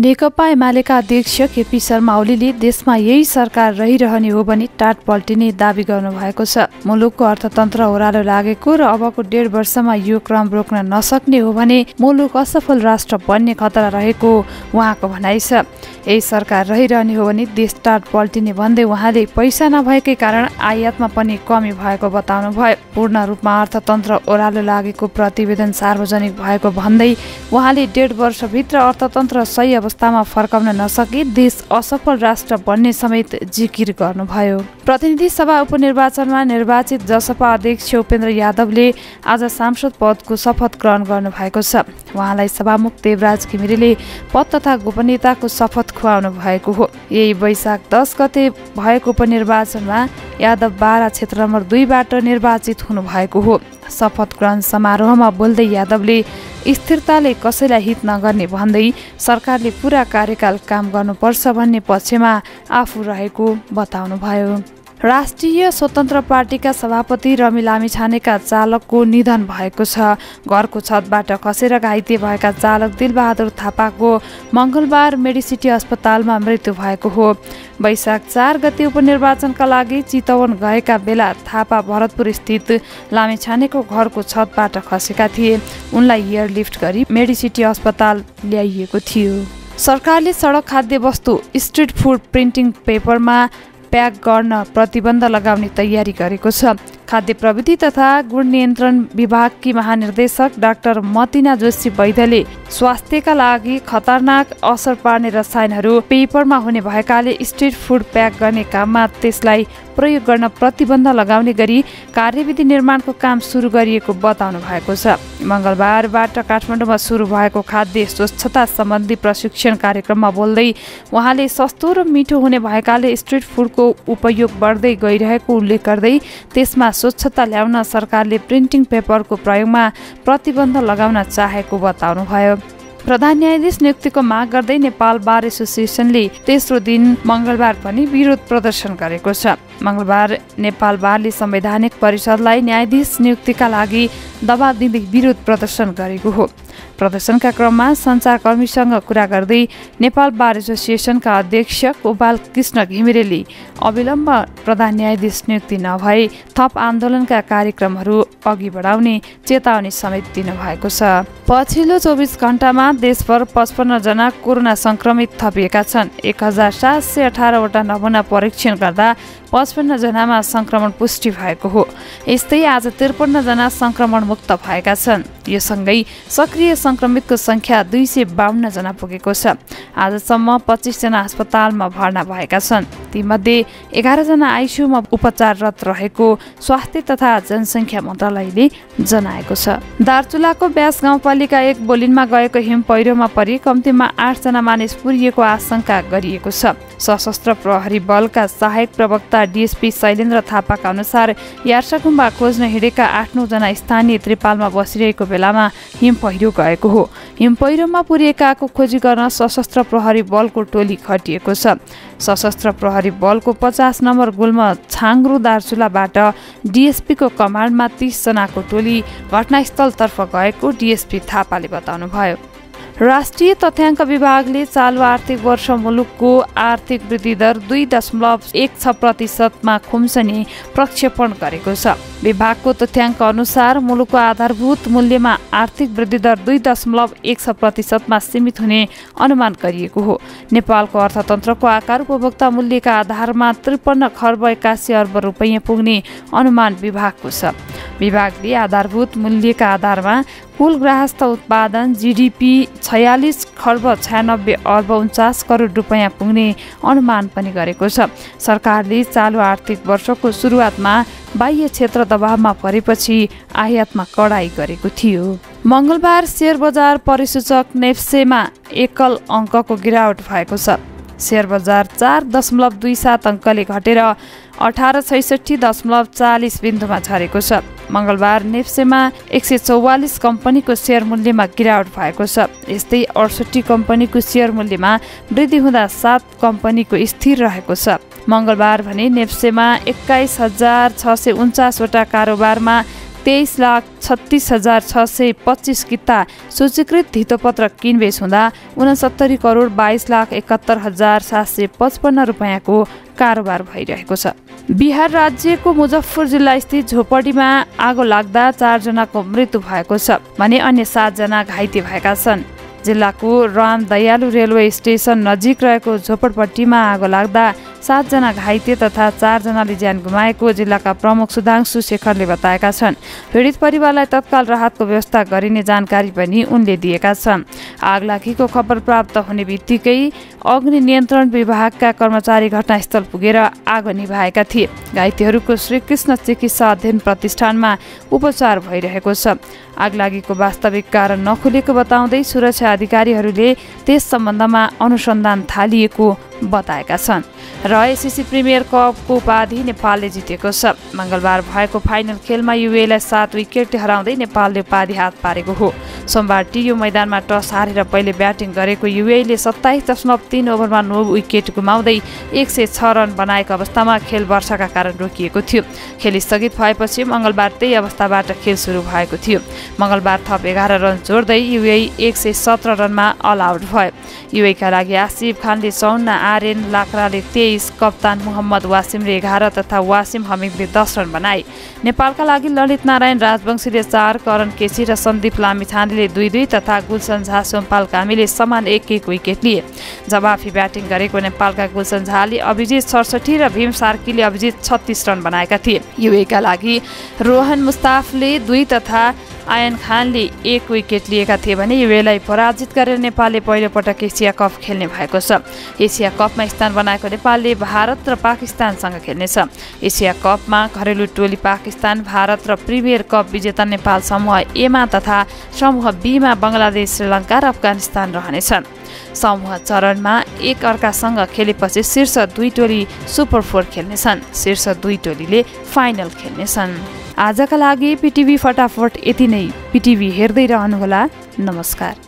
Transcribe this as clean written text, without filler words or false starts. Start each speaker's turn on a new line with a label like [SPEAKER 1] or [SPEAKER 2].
[SPEAKER 1] नेकपा एमालेका अध्यक्ष केपी शर्मा ओलीले देशमा यही सरकार रहिरहने हो भने टाट पल्टिने दावी गर्नुभएको छ। मुलुकको अर्थतन्त्र ओह्रालो लागेको र अबको 1.5 वर्षमा यो क्रम रोक्न नसक्ने हो भने मुलुक असफल राष्ट्र बन्ने खतरा रहेको उहाँको भनाइ छ। यही सरकार रहिरहने हो भने देश टाट पल्टिने भन्दै उहाँले पैसा नभएकै कारण आयातमा पनि कमी भएको बताउनु भयो। पूर्ण रूपमा अर्थतन्त्र ओह्रालो लागेको प्रतिवेदन सार्वजनिक भएको भन्दै उहाँले 1.5 वर्षभित्र अर्थतन्त्र सही अवस्थामा फर्काउन नसके देश असफल राष्ट्र बन्ने समेत जिकिर गर्नुभयो। प्रतिनिधि सभा उपनिर्वाचनमा निर्वाचित जसपा अध्यक्ष उपेन्द्र यादवले आज सांसद पदको शपथ ग्रहण गर्नुभएको छ। उहाँलाई सभामुख देवराज घिमिरेले पद तथा गोपनीयताको शपथ खुवाउनु भएको हो। यही वैशाख 10 गते भएको उपनिर्वाचनमा यादव बारा क्षेत्र नम्बर 2 बाट निर्वाचित हुनुभएको हो। शपथ ग्रहण समारोहमा बोल्दै यादवले स्थिरताले कसैलाई हित नगर्ने भन्दै सरकारले पूरा कार्यकाल काम गर्नुपर्छ भन्ने पक्षमा आफू रहेको बताउनुभयो। राष्ट्रिय स्वतन्त्र पार्टीका सभापति रमी लामिछानेका चालकको निधन भएको छ। घरको छतबाट खसेर घाइते भएका चालक दिलबहादुर थापाको मङ्गलबार मेडिसिटी अस्पतालमा मृत्यु भएको हो। वैशाख 4 गते उपनिर्वाचनका लागि चितवन गएका बेला थापा भरतपुर स्थित लामिछानेको घरको छतबाट खसेका थिए। उनलाई एयरलिफ्ट गरी मेडिसिटी अस्पताल ल्याइएको थियो। सरकारले सडक खाद्य वस्तु स्ट्रिट फुड प्रिन्टिङ पेपरमा प्याक गर्न प्रतिबन्ध लगाउने तयारी गरेको छ। खाद्य प्रविधि तथा गुण नियन्त्रण विभागकी महानिर्देशक डाक्टर मतिना जोशी वैद्यले स्वास्थ्यका लागि खतरनाक असर पार्ने रसायनहरू पेपरमा हुने भएकाले स्ट्रिट फुड प्याक गर्ने काममा त्यसलाई प्रयोग गर्न प्रतिबन्ध लगाउने गरी कार्यविधि निर्माणको काम सुरु गरिएको बताउनु भएको छ। मङ्गलबारबाट काठमाडौँमा सुरु भएको खाद्य स्वच्छता सम्बन्धी प्रशिक्षण कार्यक्रममा बोल्दै उहाँले सस्तो र मिठो हुने भएकाले स्ट्रिट फुडको उपयोग बढ्दै गइरहेको उल्लेख गर्दै त्यसमा स्वच्छता ल्याउन सरकारले प्रिन्टिङ पेपरको प्रयोगमा प्रतिबन्ध लगाउन चाहेको बताउनुभयो। प्रधान न्यायाधीश नियुक्तिको माग गर्दै नेपाल बार एसोसिएसनले तेस्रो दिन मङ्गलबार पनि विरोध प्रदर्शन गरेको छ। मङ्गलबार नेपाल बारले संवैधानिक परिषदलाई न्यायाधीश नियुक्तिका लागि दबाब दिँदै विरोध प्रदर्शन गरेको हो। प्रदर्शनका क्रममा सञ्चारकर्मीसँग कुरा गर्दै नेपाल बार एसोसिएसनका अध्यक्ष गोपाल कृष्ण घिमिरेले अविलम्ब प्रधान न्यायाधीश नियुक्ति नभए थप आन्दोलनका कार्यक्रमहरू अघि बढाउने चेतावनी समेत दिनुभएको छ। पछिल्लो 24 घण्टामा देशभर 55 जना कोरोना संक्रमित थपिएका छन्। 1718 वटा नमुना परीक्षण गर्दा 55 जनामा संक्रमण पुष्टि भएको हो। यस्तै आज 53 जना संक्रमण मुक्त भएका छन्। यो सँगै सक्रिय संक्रमितको संख्या 252 जना पुगेको छ। आजसम्म 25 जना अस्पतालमा भर्ना भएका छन्। तीमध्ये 11 जना आइसियुमा उपचाररत रहेको स्वास्थ्य तथा जनसङ्ख्या मन्त्रालयले जनाएको छ। दार्चुलाको व्यास गाउँपालिका 1 बोलिनमा गएको हिम पहिरोमा परि कम्तीमा 8 जना मानिस पुरिएको आशंका गरिएको छ। सशस्त्र प्रहरी बलका सहायक प्रवक्ता डीएसपी शैलेन्द्र थापाका अनुसार यार्साकुम्बा खोज्न हिँडेका 8-9 जना स्थानीय त्रिपालमा बसिरहेको बेलामा हिम पहिरो गएको हो। हिम पहिरोमा पुरिएकाको खोजी गर्न सशस्त्र प्रहरी बलको टोली खटिएको छ। सशस्त्र प्रहरी बलको 50 नम्बर गुल्म छाङ्ग्रु दार्चुलाबाट डीएसपीको कमान्डमा 30 जनाको टोली घटनास्थलतर्फ गएको डीएसपी थापाले बताउनुभयो। राष्ट्रिय तथ्याङ्क विभागले चालु आर्थिक वर्ष मुलुकको आर्थिक वृद्धि दर 2.16% मा खुम्सने प्रक्षेपण गरेको छ। विभागको तथ्याङ्क अनुसार मुलुकको आधारभूत मूल्यमा आर्थिक वृद्धि दर 2.1% मा सीमित हुने अनुमान गरिएको हो। नेपालको अर्थतन्त्रको आकार उपभोक्ता मूल्यका आधारमा 53 खर्ब 81 अर्ब रुपैयाँ पुग्ने अनुमान विभागको छ। विभागले आधारभूत मूल्यका आधारमा कुल गृहस्थ उत्पादन जीडीपी 46 खर्ब 96 अर्ब 49 करोड रुपैयाँ पुग्ने अनुमान पनि गरेको छ। सरकारले चालु आर्थिक वर्षको सुरुवातमा बाह्य क्षेत्र दबावमा परेपछि आयातमा कडाई गरेको थियो। मङ्गलबार शेयर बजार परिसूचक नेप्सेमा एकल अङ्कको गिरावट भएको छ। शेयर बजार 4.27 अङ्कले घटेर 1866.40 बिन्दुमा झरेको छ। मङ्गलबार नेप्सेमा 144 कम्पनीको शेयर मूल्यमा गिरावट भएको छ। यस्तै 68 कम्पनीको शेयर मूल्यमा वृद्धि हुँदा 7 कम्पनीको स्थिर रहेको छ। मङ्गलबार भने नेप्सेमा 21,649 वटा कारोबारमा 23,36,625 किता सूचीकृत धितोपत्र किनबेच हुँदा 69,72,71,755 रुपैयाँको कारोबार भइरहेको छ। बिहार राज्यको मुजफ्फर जिल्ला स्थित झोपडीमा आगो लाग्दा 4 जनाको मृत्यु भएको छ भने अन्य 7 जना घाइते भएका छन्। जिल्लाको राम दयालु रेलवे स्टेसन नजिक रहेको झोपडपट्टीमा आगो लाग्दा 7 जना घाइते तथा 4 जनाले ज्यान गुमाएको जिल्लाका प्रमुख सुधांशु शेखरले बताएका छन्। पीडित परिवारलाई तत्काल राहतको व्यवस्था गरिने जानकारी पनि उनले दिएका छन्। आगलागीको खबर प्राप्त हुने बित्तिकै अग्नि नियन्त्रण विभागका कर्मचारी घटनास्थल पुगेर आगो निभाएका थिए। घाइतेहरूको श्रीकृष्ण चिकित्सा अध्ययन प्रतिष्ठानमा उपचार भइरहेको छ। आगलागीको वास्तविक कारण नखुलेको बताउँदै सुरक्षा अधिकारीहरूले त्यस सम्बन्धमा अनुसन्धान थालिएको बताएका छन्। र एसएससी प्रिमियर कपको उपाधि नेपालले जितेको छ। मंगलबार भएको फाइनल खेलमा युएलाई 7 विकेटले हराउँदै नेपालले उपाधि हात पारेको हो। सोमबार टियु मैदानमा टस हारेर पहिले ब्याटिङ गरेको युएले 27.3 ओभरमा 9 विकेट गुमाउँदै 106 रन बनाएको अवस्थामा खेल वर्षाका कारण रोकिएको थियो। खेल स्थगित भएपछि मंगलबार त्यही अवस्थाबाट खेल सुरु भएको थियो। मंगलबार थप 11 रन जोड्दै युए 117 रनमा अल आउट भयो। युएका लागि आसिफ खानले 54, आर्यन लाक्राले 23, कप्तान मोहम्मद वासिमले 11 तथा वासिम हमिदले 10 रन बनाए। नेपालका लागि ललित नारायण राजवंशीले 4, करण केसी र सन्दीप लामिछानेले 2-2 तथा गुलसन झा सोमपाल कामीले समान 1-1 विकेट लिए। जवाफी ब्याटिङ गरेको नेपालका गुलसन झाले अभिजित 67 र भीम सार्कीले अभिजित 36 रन बनाएका थिए। युएका लागि रोहन मुस्ताफले 2 तथा आयन खानले 1 विकेट लिएका थिए भने युएलाई पराजित गरेर नेपालले पहिलो पटक एसिया कप खेल्ने भएको छ। एसिया कपमा स्थान बनाएको नेपालले भारत र पाकिस्तानसँग खेल्नेछ। एसिया कपमा घरेलु टोली पाकिस्तान, भारत र प्रिमियर कप विजेता नेपाल समूह एमा तथा समूह बीमा बङ्गलादेश, श्रीलङ्का र अफगानिस्तान रहनेछन्। समूह चरणमा एक अर्कासँग खेलेपछि शीर्ष 2 टोली सुपर 4 खेल्नेछन्। शीर्ष 2 टोलीले फाइनल खेल्नेछन्। आजका लागि पिटिभी फटाफट यति नै। पिटिभी हेर्दै रहनुहोला। नमस्कार।